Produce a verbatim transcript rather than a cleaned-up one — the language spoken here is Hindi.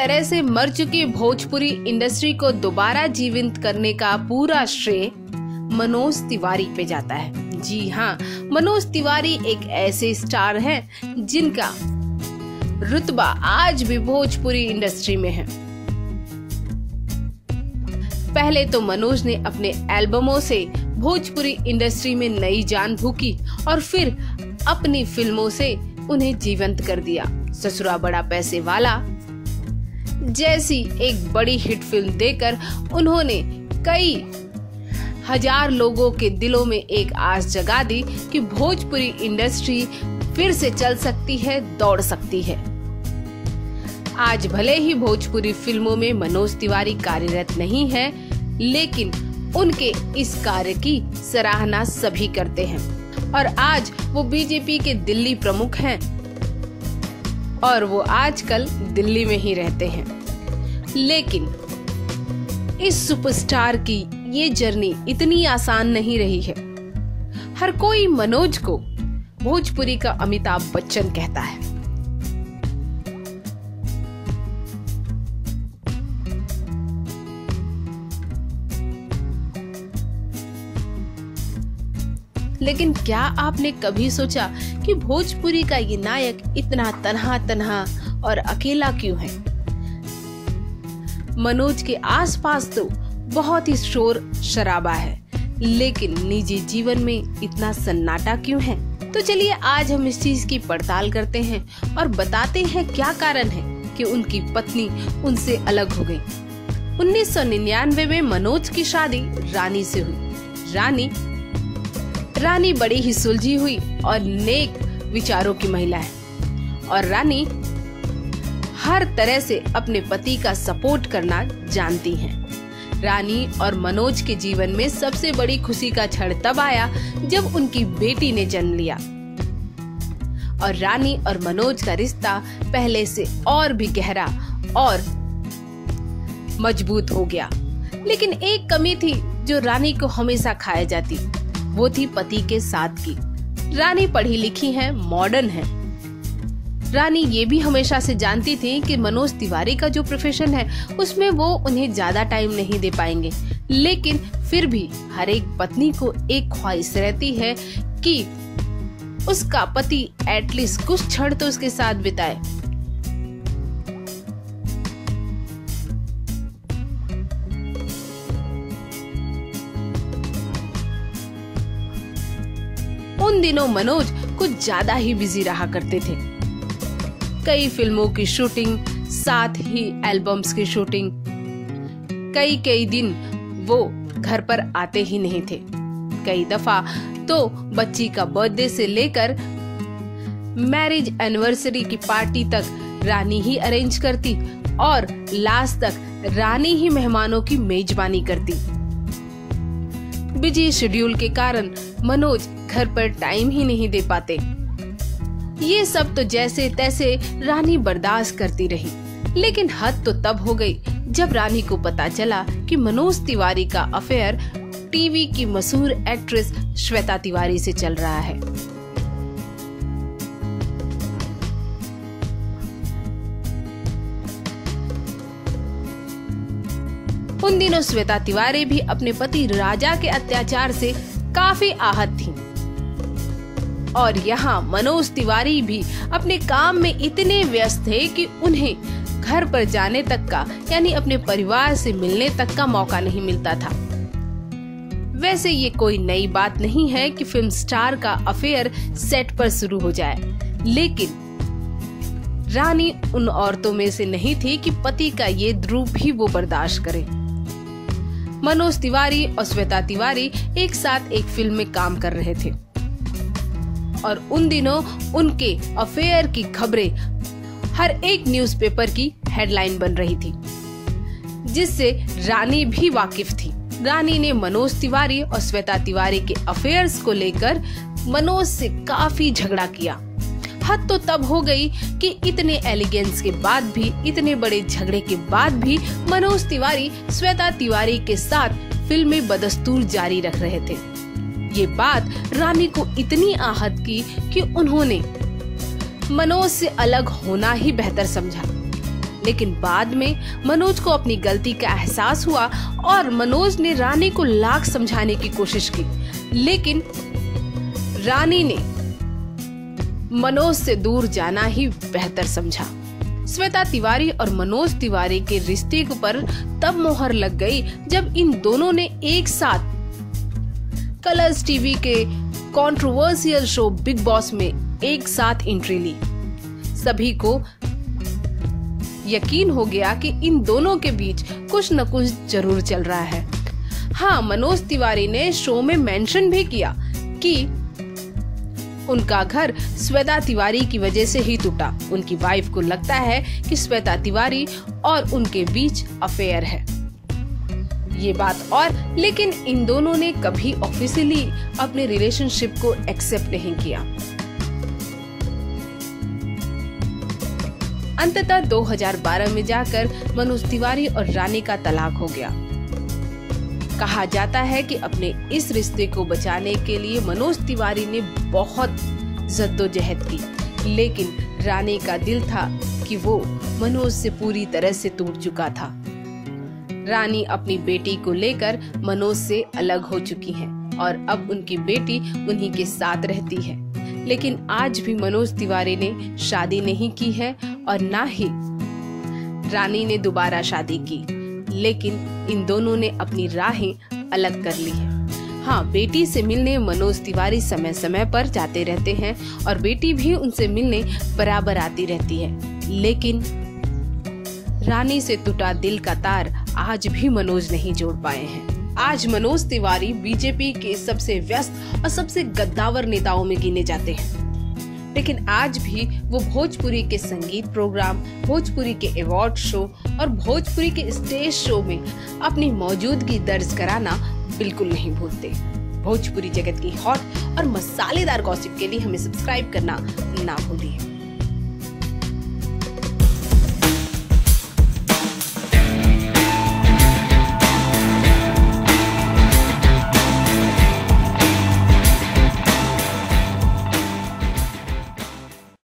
तरह से मर चुकी भोजपुरी इंडस्ट्री को दोबारा जीवित करने का पूरा श्रेय मनोज तिवारी पे जाता है। जी हाँ, मनोज तिवारी एक ऐसे स्टार हैं जिनका रुतबा आज भी भोजपुरी इंडस्ट्री में है। पहले तो मनोज ने अपने एल्बमों से भोजपुरी इंडस्ट्री में नई जान फूकी और फिर अपनी फिल्मों से उन्हें जीवंत कर दिया। ससुरा बड़ा पैसे वाला जैसी एक बड़ी हिट फिल्म देकर उन्होंने कई हजार लोगों के दिलों में एक आस जगा दी कि भोजपुरी इंडस्ट्री फिर से चल सकती है, दौड़ सकती है। आज भले ही भोजपुरी फिल्मों में मनोज तिवारी कार्यरत नहीं है, लेकिन उनके इस कार्य की सराहना सभी करते हैं और आज वो बीजेपी के दिल्ली प्रमुख हैं और वो आजकल दिल्ली में ही रहते हैं। लेकिन इस सुपरस्टार की ये जर्नी इतनी आसान नहीं रही है। हर कोई मनोज को भोजपुरी का अमिताभ बच्चन कहता है। लेकिन क्या आपने कभी सोचा कि भोजपुरी का ये नायक इतना तन्हा तन्हा और अकेला क्यों है? मनोज के आसपास तो बहुत ही शोर शराबा है, लेकिन निजी जीवन में इतना सन्नाटा क्यों है? तो चलिए आज हम इस चीज की पड़ताल करते हैं और बताते हैं क्या कारण है कि उनकी पत्नी उनसे अलग हो गई। उन्नीस सौ निन्यानवे में मनोज की शादी रानी से हुई। रानी रानी बड़ी ही सुलझी हुई और नेक विचारों की महिला है और रानी हर तरह से अपने पति का सपोर्ट करना जानती हैं। रानी और मनोज के जीवन में सबसे बड़ी खुशी का क्षण तब आया जब उनकी बेटी ने जन्म लिया और रानी और मनोज का रिश्ता पहले से और भी गहरा और मजबूत हो गया। लेकिन एक कमी थी जो रानी को हमेशा खाया जाती, वो थी पति के साथ की। रानी पढ़ी लिखी है, मॉडर्न है। रानी ये भी हमेशा से जानती थी कि मनोज तिवारी का जो प्रोफेशन है उसमें वो उन्हें ज्यादा टाइम नहीं दे पाएंगे, लेकिन फिर भी हर एक पत्नी को एक ख्वाहिश रहती है कि उसका पति एटलीस्ट कुछ क्षण तो उसके साथ बिताए। उन दिनों मनोज कुछ ज्यादा ही बिजी रहा करते थे। कई फिल्मों की शूटिंग, साथ ही एल्बम्स की शूटिंग। कई कई दिन वो घर पर आते ही नहीं थे। कई दफा तो बच्ची का बर्थडे से लेकर मैरिज एनिवर्सरी की पार्टी तक रानी ही अरेंज करती और लास्ट तक रानी ही मेहमानों की मेजबानी करती। बिजी शेड्यूल के कारण मनोज घर पर टाइम ही नहीं दे पाते। ये सब तो जैसे तैसे रानी बर्दाश्त करती रही, लेकिन हद तो तब हो गई जब रानी को पता चला कि मनोज तिवारी का अफेयर टीवी की मशहूर एक्ट्रेस श्वेता तिवारी से चल रहा है। उन दिनों श्वेता तिवारी भी अपने पति राजा के अत्याचार से काफी आहत थी और यहाँ मनोज तिवारी भी अपने काम में इतने व्यस्त थे कि उन्हें घर पर जाने तक का, यानी अपने परिवार से मिलने तक का मौका नहीं मिलता था। वैसे ये कोई नई बात नहीं है कि फिल्म स्टार का अफेयर सेट पर शुरू हो जाए, लेकिन रानी उन औरतों में से नहीं थी कि पति का ये द्रूप भी वो बर्दाश्त करे। मनोज तिवारी और श्वेता तिवारी एक साथ एक फिल्म में काम कर रहे थे और उन दिनों उनके अफेयर की खबरें हर एक न्यूज़पेपर की हेडलाइन बन रही थी, जिससे रानी भी वाकिफ थी। रानी ने मनोज तिवारी और श्वेता तिवारी के अफेयर्स को लेकर मनोज से काफी झगड़ा किया। हद तो तब हो गई कि इतने एलिगेंस के बाद भी, इतने बड़े झगड़े के बाद भी मनोज तिवारी श्वेता तिवारी के साथ फिल्में बदस्तूर जारी रख रहे थे। ये बात रानी को इतनी आहत की कि उन्होंने मनोज से अलग होना ही बेहतर समझा। लेकिन बाद में मनोज को अपनी गलती का एहसास हुआ और मनोज ने रानी को लाख समझाने की कोशिश की, लेकिन रानी ने मनोज से दूर जाना ही बेहतर समझा। श्वेता तिवारी और मनोज तिवारी के रिश्ते पर तब मोहर लग गई जब इन दोनों ने एक साथ कलर्स टीवी के कंट्रोवर्शियल शो बिग बॉस में एक साथ एंट्री ली। सभी को यकीन हो गया कि इन दोनों के बीच कुछ न कुछ जरूर चल रहा है। हाँ, मनोज तिवारी ने शो में मेंशन भी किया कि उनका घर श्वेता तिवारी की वजह से ही टूटा। उनकी वाइफ को लगता है कि श्वेता तिवारी और उनके बीच अफेयर है, ये बात और लेकिन इन दोनों ने कभी ऑफिशियली अपने रिलेशनशिप को एक्सेप्ट नहीं किया। अंततः दो हज़ार बारह में जाकर मनोज तिवारी और रानी का तलाक हो गया। कहा जाता है कि अपने इस रिश्ते को बचाने के लिए मनोज तिवारी ने बहुत जद्दोजहद की, लेकिन रानी का दिल था कि वो मनोज से पूरी तरह से टूट चुका था। रानी अपनी बेटी को लेकर मनोज से अलग हो चुकी हैं और अब उनकी बेटी उन्हीं के साथ रहती है, लेकिन आज भी मनोज तिवारी ने शादी नहीं की है और ना ही रानी ने दोबारा शादी की, लेकिन इन दोनों ने अपनी राहें अलग कर ली है। हाँ, बेटी से मिलने मनोज तिवारी समय समय पर जाते रहते हैं और बेटी भी उनसे मिलने बराबर आती रहती है, लेकिन रानी से टूटा दिल का तार आज भी मनोज नहीं जोड़ पाए हैं। आज मनोज तिवारी बीजेपी के सबसे व्यस्त और सबसे गद्दावर नेताओं में गिने जाते हैं, लेकिन आज भी वो भोजपुरी के संगीत प्रोग्राम, भोजपुरी के अवार्ड शो और भोजपुरी के स्टेज शो में अपनी मौजूदगी दर्ज कराना बिल्कुल नहीं भूलते। भोजपुरी जगत की हॉट और मसालेदार गॉसिप के लिए हमें सब्सक्राइब करना ना भूलिए।